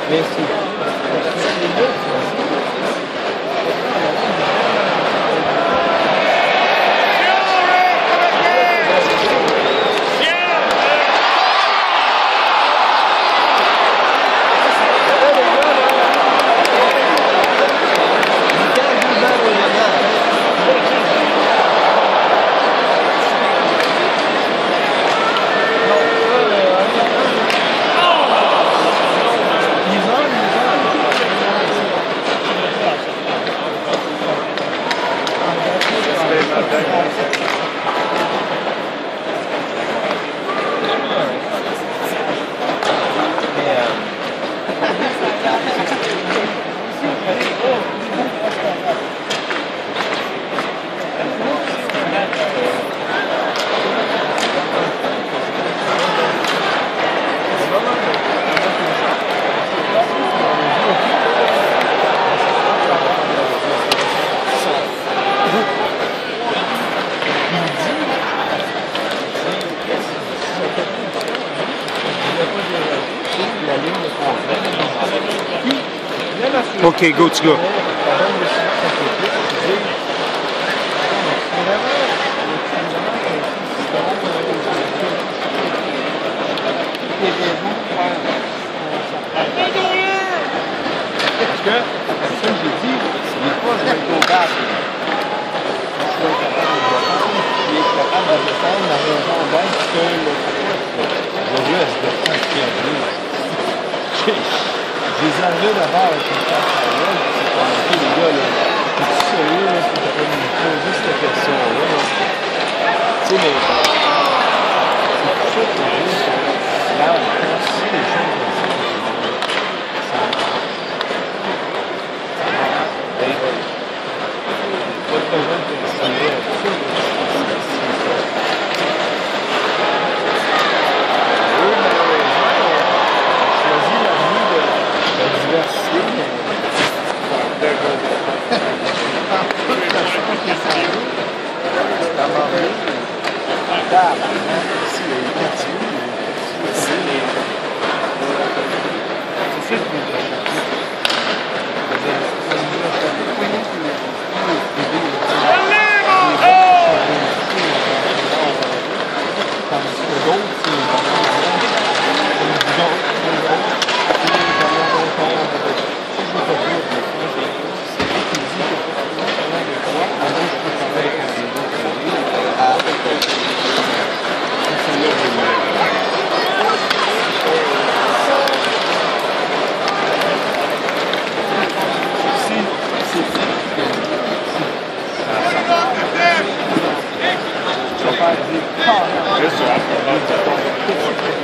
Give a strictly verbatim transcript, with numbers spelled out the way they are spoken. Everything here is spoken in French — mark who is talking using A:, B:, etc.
A: Mais c'est...
B: Okay, go to go.
A: Parce que, comme j'ai dit, des fois, je vais être au bas. Je vais être capable de descendre dans la raison d'être que le je reste de franchir. Je les enlevais d'abord avec une carte à l'œil, c'est pour montrer les gars, là. Es-tu sérieux, là, si t'as pas me poser cette question-là, là? Tu sais, mais. C'est pour ça que je dis que, là, quand tu sais les choses comme ça, ça. Pas besoin de t'exprimer là-dessus. Just so I can